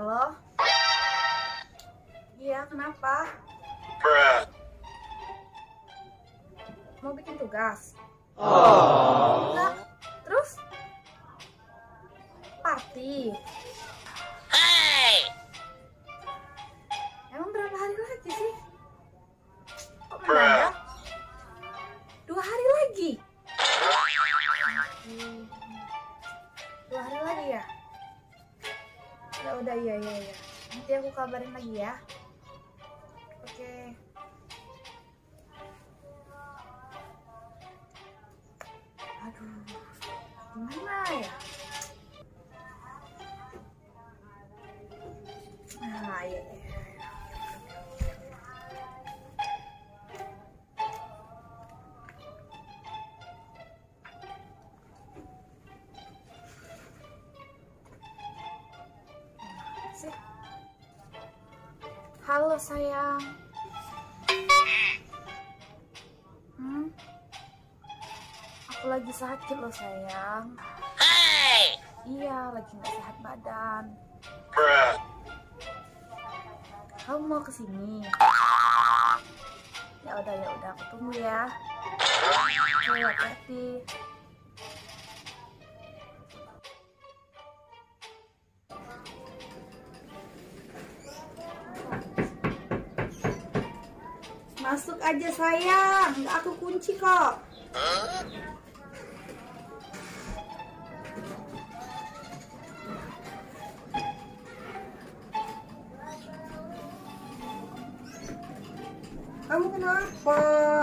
Halo? Iya, kenapa? Mau bikin tugas? Enggak. Terus? Party? Emang berapa hari lagi sih? Kok mendadak? 2 hari lagi? 2 hari lagi ya? Ya udah, iya. Nanti aku kabarin lagi ya. Oke. Aduh, gimana ya? Nah, iya. Sih. Halo sayang. Aku lagi sakit loh sayang. Iya, lagi nggak sehat badan. Kamu mau kesini? Ya udah, aku tunggu ya. Oke, hati-hati. Masuk aja sayang, nggak aku kunci kok. Kamu kenapa?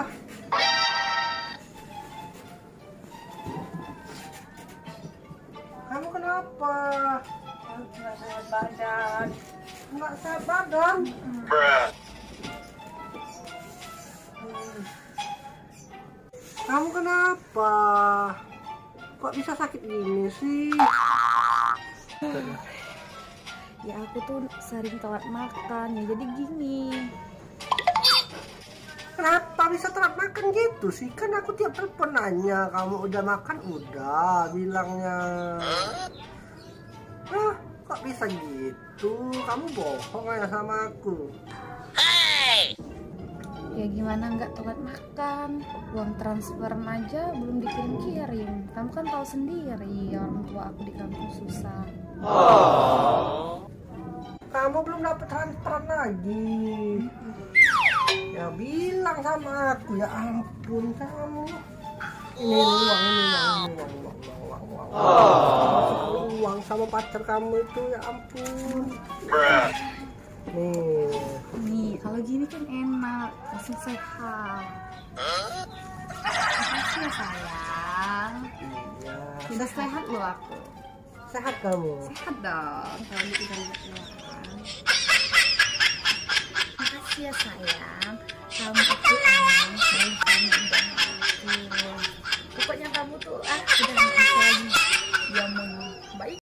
Kamu kenapa? Nggak sehat badan. Nggak sehat badan? Kamu kenapa? Kok bisa sakit gini sih? Ya aku tuh sering telat makan ya, jadi gini. Kenapa bisa telat makan gitu sih? Kan aku tiap telepon nanya, kamu udah makan? Udah, bilangnya. Kok bisa gitu? Kamu bohong ya sama aku. Ya gimana nggak telat makan? Uang transfer aja belum dikirim-kirim. Kamu kan tahu sendiri orang tua aku di kampung susah. Kamu belum dapat transferan lagi. Ya bilang sama aku, ya ampun kamu. Ini uang. Uang sama pacar kamu itu, ya ampun. Nih, kalau gini kan enak, langsung sehat. Makasih ya sayang. Iya. Udah sehat loh aku. Sehat kamu? Sehat dong, kalau gitu udah makan. Makasih ya sayang. Kamu itu emang sayang, kamu udah aku. Pokoknya kamu tuh